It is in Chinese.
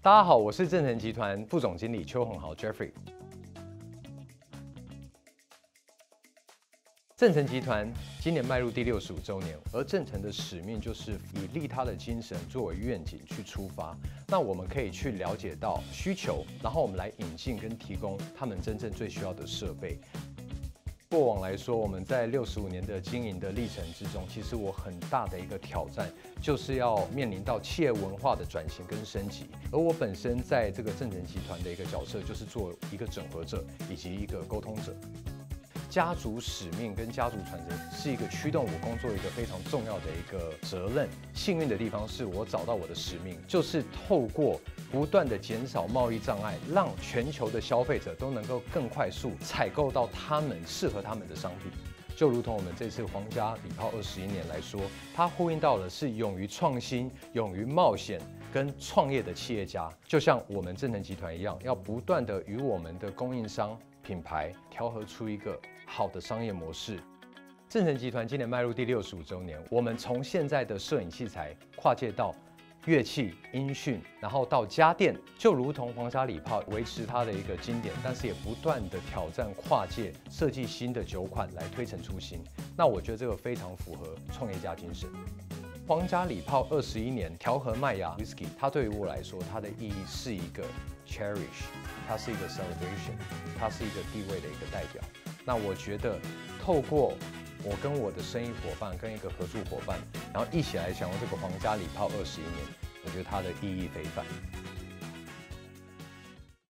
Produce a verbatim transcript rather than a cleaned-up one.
大家好，我是正成集团副总经理邱宏豪 Jeffrey。正成集团今年迈入第六十五周年，而正成的使命就是以利他的精神作为愿景去出发。那我们可以去了解到需求，然后我们来引进跟提供他们真正最需要的设备。 过往来说，我们在六十五年的经营的历程之中，其实我很大的一个挑战，就是要面临到企业文化的转型跟升级。而我本身在这个正成集团的一个角色，就是做一个整合者以及一个沟通者。家族使命跟家族传承是一个驱动我工作一个非常重要的一个责任。幸运的地方是我找到我的使命，就是透过 不断的减少贸易障碍，让全球的消费者都能够更快速采购到他们适合他们的商品。就如同我们这次皇家礼炮二十一年来说，它呼应到的是勇于创新、勇于冒险跟创业的企业家。就像我们正成集团一样，要不断的与我们的供应商品牌调和出一个好的商业模式。 正成集团今年迈入第六十五周年，我们从现在的摄影器材跨界到 乐器、音讯，然后到家电，就如同皇家礼炮维持它的一个经典，但是也不断的挑战跨界，设计新的酒款来推陈出新。那我觉得这个非常符合创业家精神。皇家礼炮二十一年调和麦芽 whisky， 它对于我来说，它的意义是一个 cherish， 它是一个 celebration， 它是一个地位的一个代表。那我觉得透过 我跟我的生意伙伴，跟一个合作伙伴，然后一起来享用这个皇家礼炮二十一年，我觉得它的意义非凡。